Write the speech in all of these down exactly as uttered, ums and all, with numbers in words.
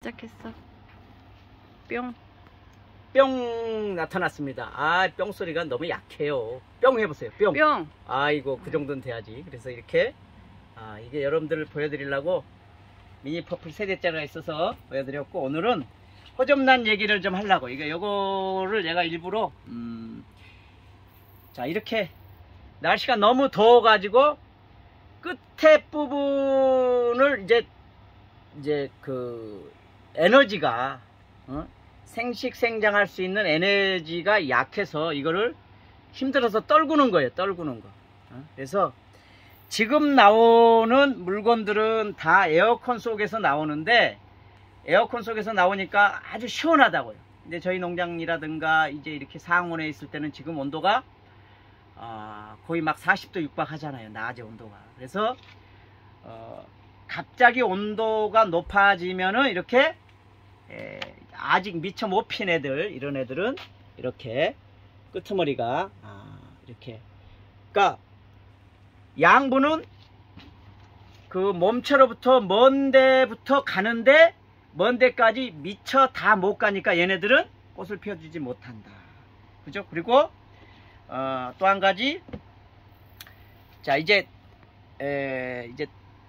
시작했어. 뿅. 뿅 나타났습니다. 아, 뿅 소리가 너무 약해요. 뿅 해보세요. 뿅. 뿅. 아이고, 그 정도는 돼야지. 그래서 이렇게 아, 이게 여러분들을 보여드리려고 미니 퍼플 세대짜리가 있어서 보여드렸고, 오늘은 호접란 얘기를 좀 하려고. 이거 요거를 내가 일부러 음, 자, 이렇게 날씨가 너무 더워가지고 끝에 부분을 이제 이제 그 에너지가 어? 생식 생장할 수 있는 에너지가 약해서 이거를 힘들어서 떨구는 거예요. 떨구는 거. 어? 그래서 지금 나오는 물건들은 다 에어컨 속에서 나오는데, 에어컨 속에서 나오니까 아주 시원하다고요. 근데 저희 농장이라든가 이제 이렇게 상온에 있을 때는 지금 온도가 어, 거의 막 사십 도 육박하잖아요. 낮에 온도가. 그래서 어, 갑자기 온도가 높아지면은 이렇게 에, 아직 미처 못 핀 애들, 이런 애들은 이렇게 끄트머리가 아, 이렇게, 그러니까 양분은 그 몸체로부터 먼 데부터 가는데 먼 데까지 미처 다 못 가니까 얘네들은 꽃을 피워주지 못한다. 그죠? 그리고 어, 또 한 가지, 자 이제 에, 이제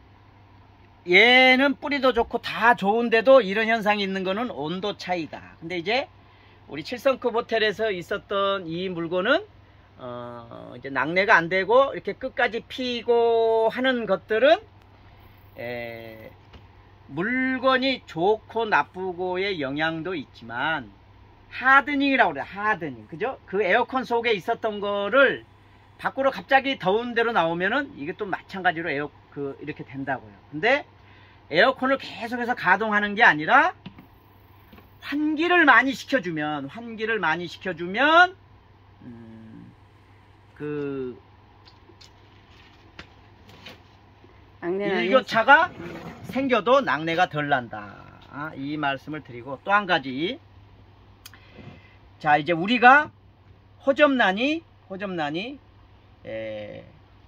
얘는 뿌리도 좋고 다 좋은데도 이런 현상이 있는 거는 온도 차이다. 근데 이제 우리 칠성급 호텔에서 있었던 이 물건은 어, 이제 낙내가 안 되고 이렇게 끝까지 피고 하는 것들은 에, 물건이 좋고 나쁘고의 영향도 있지만 하드닝이라고 그래요. 하드닝. 그죠? 그 에어컨 속에 있었던 거를 밖으로 갑자기 더운 데로 나오면은 이게 또 마찬가지로 에어 그 이렇게 된다고요. 근데 에어컨을 계속해서 가동하는 게 아니라 환기를 많이 시켜주면 환기를 많이 시켜주면 음, 그 일교차가 생겨도 낙내가 덜 난다. 아, 이 말씀을 드리고, 또 한 가지, 자 이제 우리가 호접란이 호접란이 에,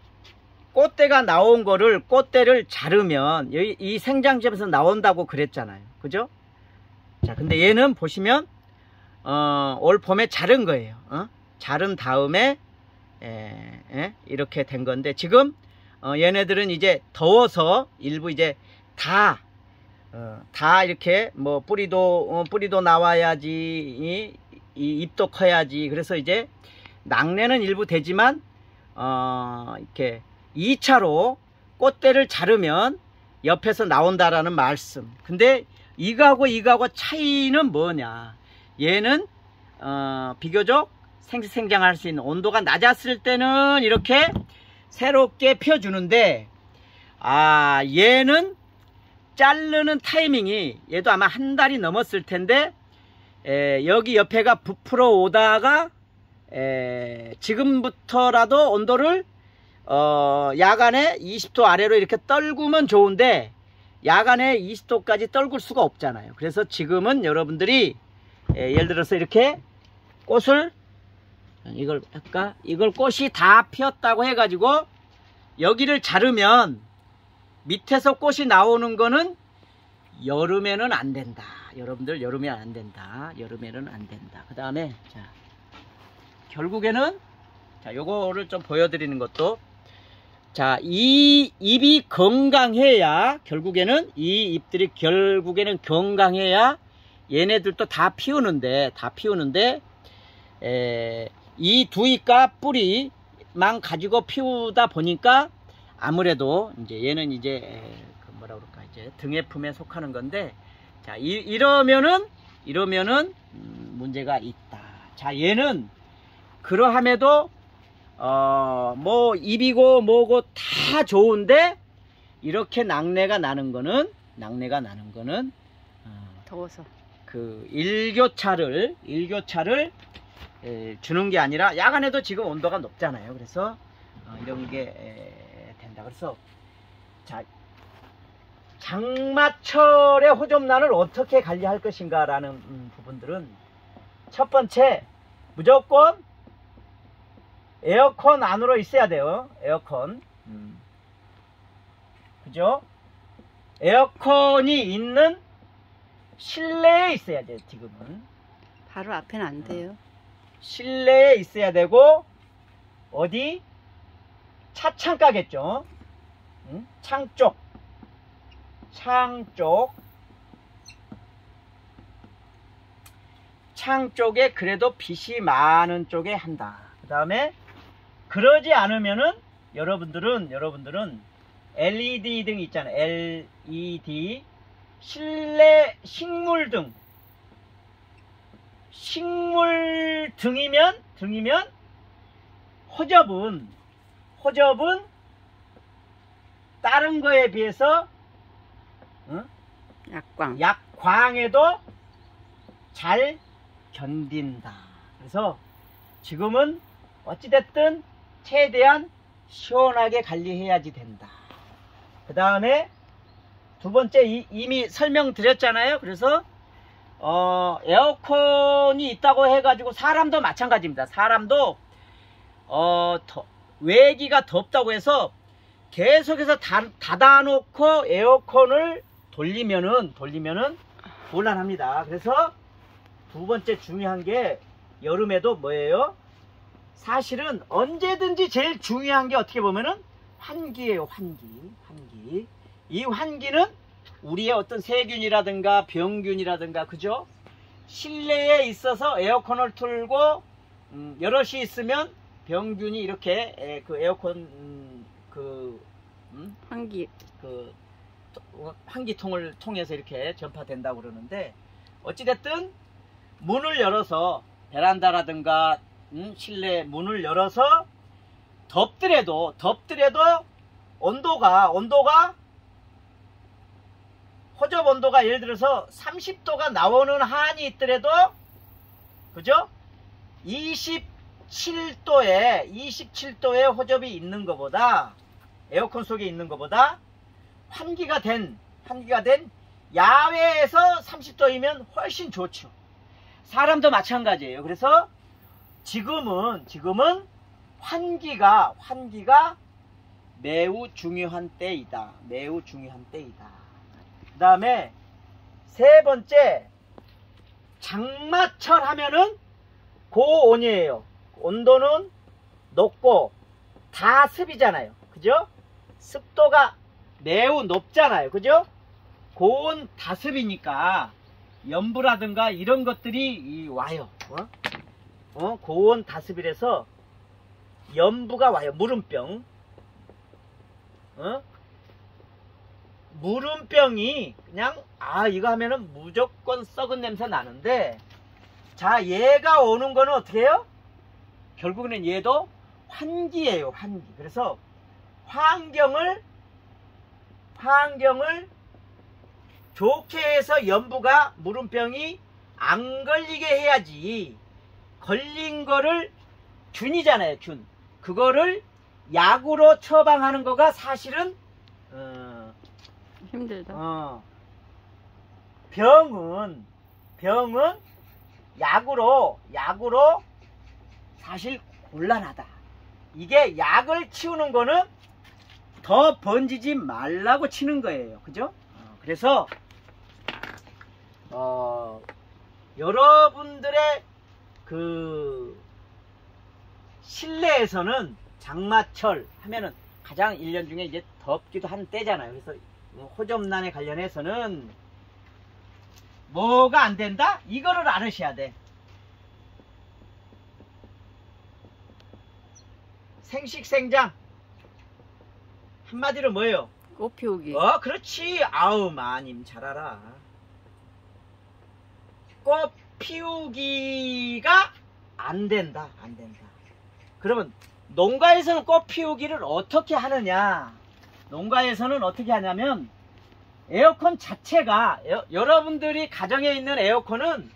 꽃대가 나온 거를 꽃대를 자르면 이, 이 생장점에서 나온다고 그랬잖아요. 그죠? 자 근데 얘는 보시면 어, 올 봄에 자른 거예요. 어? 자른 다음에 에, 에, 이렇게 된 건데, 지금 어, 얘네들은 이제 더워서 일부 이제 다, 어, 다 이렇게 뭐 뿌리도 어, 뿌리도 나와야지, 이, 이 잎도 커야지. 그래서 이제 낙내는 일부 되지만 어, 이렇게 이 차로 꽃대를 자르면 옆에서 나온다라는 말씀. 근데 이거하고 이거하고 차이는 뭐냐? 얘는 어, 비교적 생생장할 수 있는 온도가 낮았을 때는 이렇게 새롭게 펴주는데, 아 얘는 자르는 타이밍이, 얘도 아마 한 달이 넘었을 텐데 에, 여기 옆에가 부풀어 오다가 에, 지금부터라도 온도를 어, 야간에 이십 도 아래로 이렇게 떨구면 좋은데 야간에 이십 도까지 떨굴 수가 없잖아요. 그래서 지금은 여러분들이 에, 예를 들어서 이렇게 꽃을, 이걸 아까 이걸 꽃이 다 피었다고 해가지고 여기를 자르면 밑에서 꽃이 나오는 거는 여름에는 안 된다. 여러분들 여름에 안 된다. 여름에는 안 된다. 그 다음에 자 결국에는 자 요거를 좀 보여드리는 것도, 자 이 잎이 건강해야, 결국에는 이 잎들이 결국에는 건강해야 얘네들도 다 피우는데 다 피우는데 에, 이 두 잎과 뿌리만 가지고 피우다 보니까 아무래도 이제 얘는 이제 에, 그 뭐라 그럴까, 이제 등해품에 속하는 건데, 자 이, 이러면은 이러면은 음, 문제가 있다. 자 얘는 그러함에도 어, 뭐 잎이고 뭐고 다 좋은데 이렇게 낙내가 나는 거는 낙내가 나는 거는 어, 더워서 그 일교차를 일교차를 에, 주는 게 아니라, 야간에도 지금 온도가 높잖아요. 그래서 어, 이런 게 에, 된다. 그래서 자 장마철의 호접란을 어떻게 관리할 것인가 라는 음, 부분들은, 첫 번째 무조건 에어컨 안으로 있어야 돼요. 에어컨. 음. 그죠? 에어컨이 있는 실내에 있어야 돼요. 지금은 바로 앞에는 안 돼요. 실내에 있어야 되고 어디? 차창가겠죠. 응? 창 쪽, 창 쪽, 창 쪽에 그래도 빛이 많은 쪽에 한다. 그 다음에 그러지 않으면은 여러분들은 여러분들은 엘이디 등 있잖아요. 엘이디 실내 식물등, 식물 등이면 등이면 호접은 호접은 다른 거에 비해서 응? 약광. 약광에도 잘 견딘다. 그래서 지금은 어찌됐든 최대한 시원하게 관리해야지 된다. 그 다음에 두 번째 이, 이미 설명드렸잖아요. 그래서 어, 에어컨이 있다고 해가지고 사람도 마찬가지입니다. 사람도 어, 더, 외기가 덥다고 해서 계속해서 다, 닫아놓고 에어컨을 돌리면은 돌리면은 곤란합니다. 그래서 두 번째 중요한 게 여름에도 뭐예요? 사실은 언제든지 제일 중요한 게 어떻게 보면은 환기예요. 환기, 환기. 이 환기는 우리의 어떤 세균이라든가 병균이라든가 그죠? 실내에 있어서 에어컨을 틀고 음, 여럿이 있으면 병균이 이렇게 에, 그 에어컨 음, 그 음? 환기. 그 환기통을 통해서 이렇게 전파된다고 그러는데 어찌됐든 문을 열어서 베란다라든가 음, 실내 문을 열어서 덥더라도 덥더라도 온도가 온도가 호접 온도가 예를 들어서 삼십 도가 나오는 한이 있더라도 그죠? 이십칠 도에 이십칠 도에 호접이 있는 것보다 에어컨 속에 있는 것보다 환기가 된 환기가 된 야외에서 삼십 도이면 훨씬 좋죠. 사람도 마찬가지예요. 그래서 지금은 지금은 환기가 환기가 매우 중요한 때이다. 매우 중요한 때이다. 그 다음에 세 번째 장마철 하면은 고온이에요. 온도는 높고 다 습이잖아요. 그죠? 습도가 매우 높잖아요. 그죠? 고온 다습이니까 연부라든가 이런 것들이 와요. 어? 어? 고온 다습이라서 연부가 와요. 물음병. 어? 물음병이 그냥 아 이거 하면은 무조건 썩은 냄새 나는데 자 얘가 오는 거는 어떻게 해요? 결국에는 얘도 환기예요. 환기. 그래서 환경을 환경을 좋게 해서 연부가 물음병이 안 걸리게 해야지. 걸린 거를 균이잖아요. 균. 그거를 약으로 처방하는 거가 사실은 어, 힘들다. 어, 병은 병은 약으로 약으로 사실 곤란하다. 이게 약을 치우는 거는 더 번지지 말라고 치는 거예요. 그죠? 어, 그래서 어, 여러분들의 그 실내에서는 장마철 하면은 가장 일 년 중에 이제 덥기도 한 때잖아요. 그래서 호접난에 관련해서는 뭐가 안 된다? 이거를 알으셔야 돼. 생식생장. 한마디로 뭐예요? 꽃 피우기. 어, 그렇지. 아우, 마님 잘 알아. 꽃 피우기가 안 된다. 안 된다. 그러면 농가에서는 꽃 피우기를 어떻게 하느냐? 농가에서는 어떻게 하냐면 에어컨 자체가 에어, 여러분들이 가정에 있는 에어컨은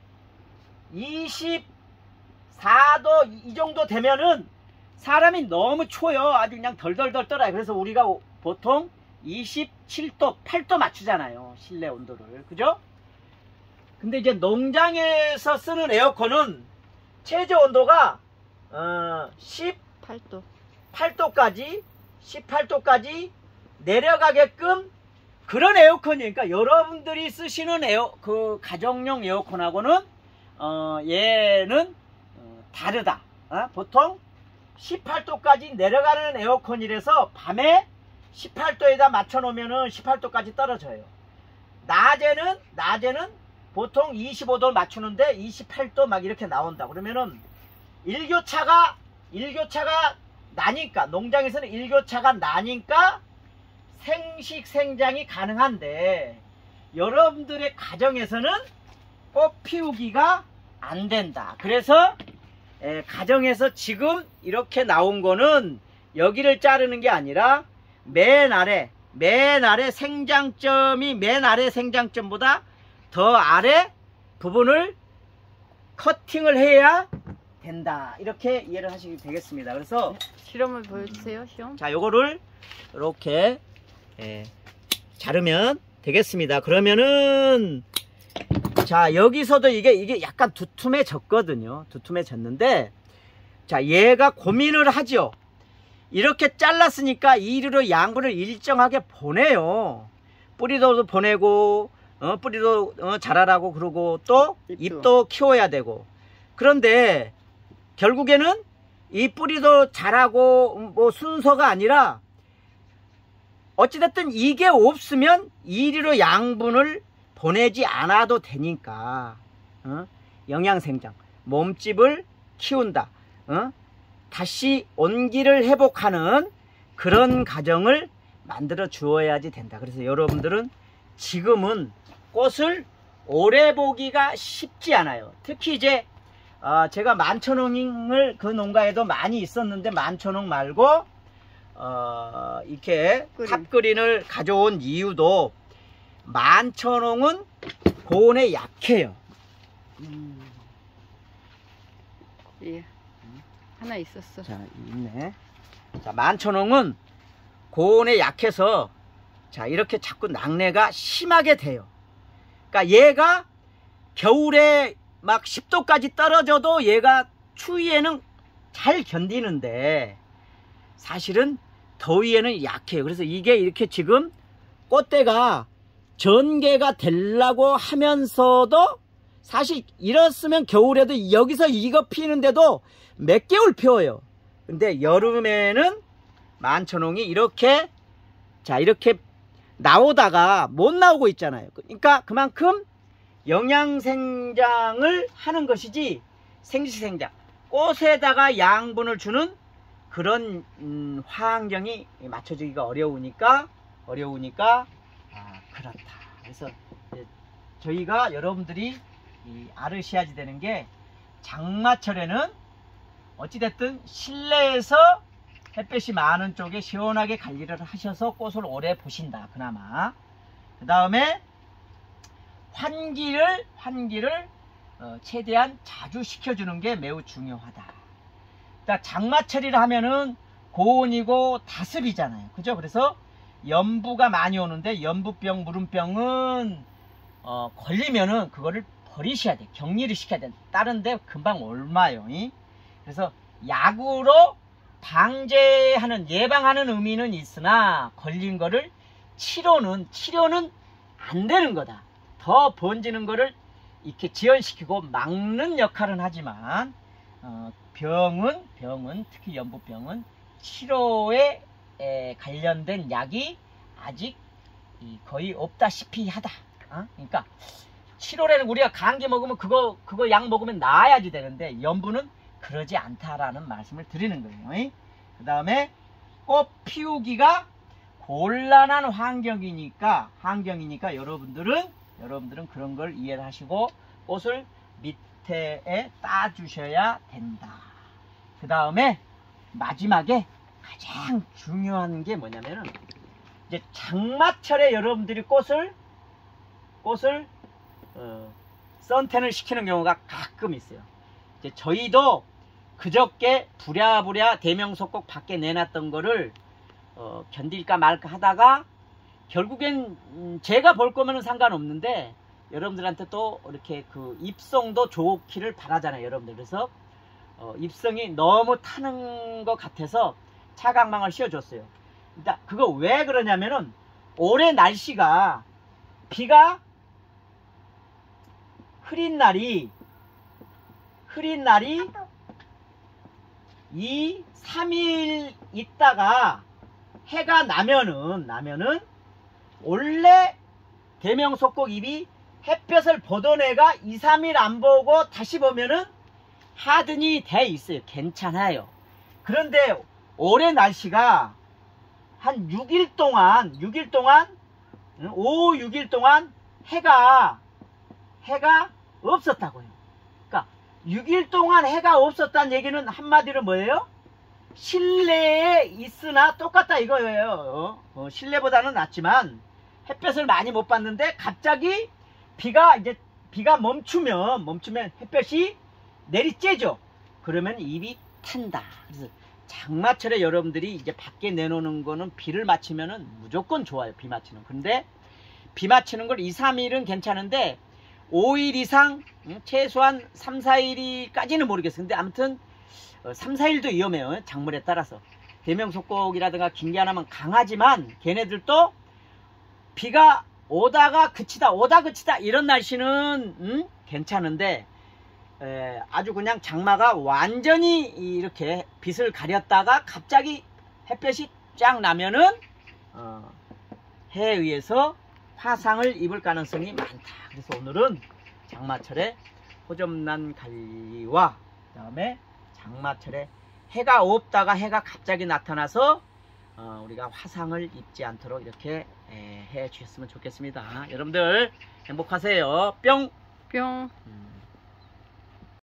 이십사 도 이 정도 되면은 사람이 너무 추워요. 아주 그냥 덜덜덜 떨어요. 그래서 우리가 보통 이십칠 도, 팔 도 맞추잖아요. 실내 온도를. 그죠? 근데 이제 농장에서 쓰는 에어컨은 최저 온도가 어, 팔 도. 십팔 도까지 십팔 도까지 내려가게끔 그런 에어컨이니까 여러분들이 쓰시는 에어 그 가정용 에어컨하고는 어 얘는 어, 다르다. 어? 보통 십팔 도까지 내려가는 에어컨이라서 밤에 십팔 도에다 맞춰 놓으면은 십팔 도까지 떨어져요. 낮에는 낮에는 보통 이십오 도 맞추는데 이십팔 도 막 이렇게 나온다. 그러면은 일교차가 일교차가 나니까 농장에서는 일교차가 나니까 생식 생장이 가능한데 여러분들의 가정에서는 꽃 피우기가 안 된다. 그래서 에, 가정에서 지금 이렇게 나온 거는 여기를 자르는 게 아니라 맨 아래 맨 아래 생장점이 맨 아래 생장점보다 더 아래 부분을 커팅을 해야 된다. 이렇게 이해를 하시면 되겠습니다. 그래서 실험을 보여주세요. 시험. 자, 요거를 이렇게 예, 자르면 되겠습니다. 그러면은 자, 여기서도 이게 이게 약간 두툼해졌거든요. 두툼해졌는데 자, 얘가 고민을 하죠. 이렇게 잘랐으니까 이리로 양분을 일정하게 보내요. 뿌리도 보내고 어, 뿌리도 어, 자라라고 그러고 또 잎도. 잎도 키워야 되고. 그런데 결국에는 이 뿌리도 자라고 뭐 순서가 아니라 어찌됐든 이게 없으면 이리로 양분을 보내지 않아도 되니까 어? 영양생장 몸집을 키운다. 어? 다시 온기를 회복하는 그런 과정을 만들어 주어야지 된다. 그래서 여러분들은 지금은 꽃을 오래 보기가 쉽지 않아요. 특히 이제 어, 제가 만천홍을 그 농가에도 많이 있었는데 만천홍 말고 어, 이렇게 그린. 탑그린을 가져온 이유도 만천홍은 고온에 약해요. 음. 예. 하나 있었어. 자, 있네. 자, 만천홍은 고온에 약해서 자, 이렇게 자꾸 낙내가 심하게 돼요. 그러니까 얘가 겨울에 막 십 도까지 떨어져도 얘가 추위에는 잘 견디는데 사실은 더위에는 약해요. 그래서 이게 이렇게 지금 꽃대가 전개가 되려고 하면서도 사실 이렇으면 겨울에도 여기서 이거 피는데도 몇 개월 피워요. 근데 여름에는 만천홍이 이렇게 자 이렇게 나오다가 못 나오고 있잖아요. 그러니까 그만큼 영양생장을 하는 것이지 생식생장 꽃에다가 양분을 주는 그런 음, 환경이 맞춰주기가 어려우니까 어려우니까 아, 그렇다. 그래서 저희가 여러분들이 이 아르시아지 되는 게 장마철에는 어찌됐든 실내에서 햇볕이 많은 쪽에 시원하게 관리를 하셔서 꽃을 오래 보신다. 그나마 그 다음에 환기를 환기를 어, 최대한 자주 시켜주는 게 매우 중요하다. 그러니까 장마철이라 하면은 고온이고 다습이잖아요. 그죠? 그래서 연부가 많이 오는데 연부병, 무름병은 어, 걸리면은 그거를 버리셔야 돼. 격리를 시켜야 돼. 다른데 금방 옮아요. 이? 그래서 약으로 방제하는 예방하는 의미는 있으나 걸린 거를 치료는 치료는 안 되는 거다. 더 번지는 거를 이렇게 지연시키고 막는 역할은 하지만 어, 병은 병은 특히 연부병은 치료에 에, 관련된 약이 아직 이, 거의 없다시피 하다. 어? 그러니까 치료라는 우리가 감기 먹으면 그거 그거 약 먹으면 나아야지 되는데 연부는 그러지 않다라는 말씀을 드리는 거예요. 그 다음에 꽃 피우기가 곤란한 환경이니까 환경이니까 여러분들은 여러분들은 그런 걸 이해를 하시고 꽃을 밑에에 따주셔야 된다. 그 다음에 마지막에 가장 중요한 게 뭐냐면은 이제 장마철에 여러분들이 꽃을 꽃을 어, 선텐을 시키는 경우가 가끔 있어요. 이제 저희도 그저께 부랴부랴 대명소국 밖에 내놨던 거를 어, 견딜까 말까 하다가 결국엔 음, 제가 볼 거면은 상관없는데 여러분들한테 또 이렇게 그 입성도 좋기를 바라잖아요, 여러분들. 그래서 어, 입성이 너무 타는 것 같아서 차광망을 씌워줬어요. 그러니까 그거 왜 그러냐면은 올해 날씨가 비가 흐린 날이 흐린 날이 이, 삼 일 있다가 해가 나면은 나면은 원래 대명속곡 잎이 햇볕을 보던 애가 이, 삼 일 안 보고 다시 보면은 하든이 돼 있어요. 괜찮아요. 그런데 올해 날씨가 한 육 일 동안 육 일 동안 오, 육 일 동안 해가 해가 없었다고요. 그러니까 육 일 동안 해가 없었다는 얘기는 한마디로 뭐예요? 실내에 있으나 똑같다 이거예요. 어? 어, 실내보다는 낫지만 햇볕을 많이 못 봤는데 갑자기 비가 이제 비가 멈추면 멈추면 햇볕이 내리쬐죠. 그러면 잎이 탄다. 그래서 장마철에 여러분들이 이제 밖에 내놓는 거는 비를 맞추면은 무조건 좋아요. 비 맞추는. 근데 비 맞추는 걸 이, 삼 일은 괜찮은데 오 일 이상 최소한 삼, 사 일까지는 모르겠어요. 근데 아무튼 삼, 사 일도 위험해요. 작물에 따라서. 대명속곡이라든가 긴게하나면 강하지만 걔네들도 비가 오다가 그치다 오다 그치다 이런 날씨는 음? 괜찮은데 에, 아주 그냥 장마가 완전히 이렇게 빛을 가렸다가 갑자기 햇볕이 쫙 나면은 어, 해에 의해서 화상을 입을 가능성이 많다. 그래서 오늘은 장마철에 호접란 관리와 그 다음에 장마철에 해가 없다가 해가 갑자기 나타나서 어, 우리가 화상을 입지 않도록 이렇게 에, 해 주셨으면 좋겠습니다. 여러분들 행복하세요. 뿅. 뿅. 음.